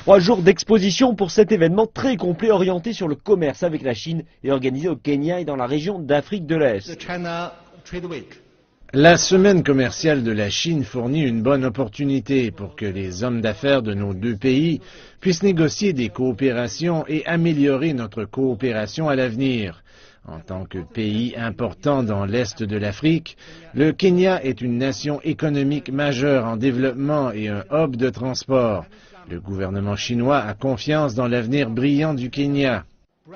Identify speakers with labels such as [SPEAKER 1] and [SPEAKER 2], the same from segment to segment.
[SPEAKER 1] 3 jours d'exposition pour cet événement très complet orienté sur le commerce avec la Chine et organisé au Kenya et dans la région d'Afrique de l'Est.
[SPEAKER 2] La semaine commerciale de la Chine fournit une bonne opportunité pour que les hommes d'affaires de nos deux pays puissent négocier des coopérations et améliorer notre coopération à l'avenir. En tant que pays important dans l'Est de l'Afrique, le Kenya est une nation économique majeure en développement et un hub de transport. Le gouvernement chinois a confiance dans l'avenir brillant du Kenya.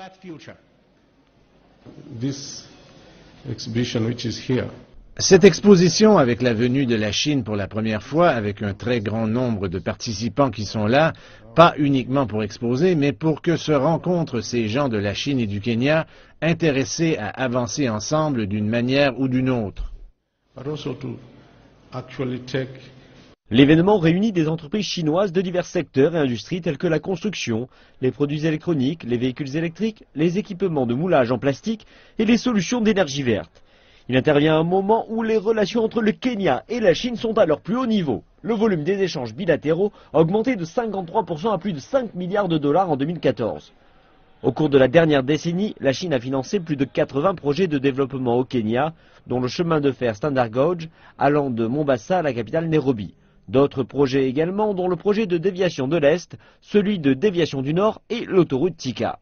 [SPEAKER 2] Cette exposition, avec la venue de la Chine pour la première fois, avec un très grand nombre de participants qui sont là, pas uniquement pour exposer, mais pour que se rencontrent ces gens de la Chine et du Kenya, intéressés à avancer ensemble d'une manière ou d'une autre.
[SPEAKER 1] L'événement réunit des entreprises chinoises de divers secteurs et industries tels que la construction, les produits électroniques, les véhicules électriques, les équipements de moulage en plastique et les solutions d'énergie verte. Il intervient à un moment où les relations entre le Kenya et la Chine sont à leur plus haut niveau. Le volume des échanges bilatéraux a augmenté de 53% à plus de 5 milliards de dollars en 2014. Au cours de la dernière décennie, la Chine a financé plus de 80 projets de développement au Kenya, dont le chemin de fer Standard Gauge allant de Mombasa à la capitale Nairobi. D'autres projets également, dont le projet de déviation de l'Est, celui de déviation du Nord et l'autoroute Thika.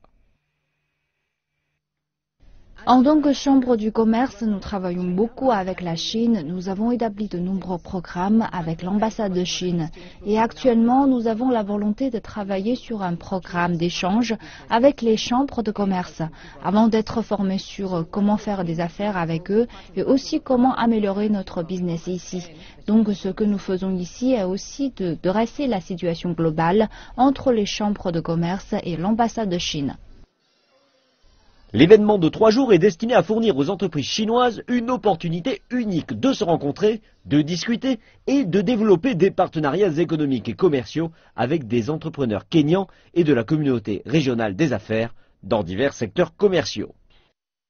[SPEAKER 3] En tant que Chambre du commerce, nous travaillons beaucoup avec la Chine. Nous avons établi de nombreux programmes avec l'ambassade de Chine. Et actuellement, nous avons la volonté de travailler sur un programme d'échange avec les chambres de commerce, avant d'être formés sur comment faire des affaires avec eux et aussi comment améliorer notre business ici. Donc ce que nous faisons ici est aussi de dresser la situation globale entre les chambres de commerce et l'ambassade de Chine.
[SPEAKER 1] L'événement de 3 jours est destiné à fournir aux entreprises chinoises une opportunité unique de se rencontrer, de discuter et de développer des partenariats économiques et commerciaux avec des entrepreneurs kenyans et de la communauté régionale des affaires dans divers secteurs commerciaux.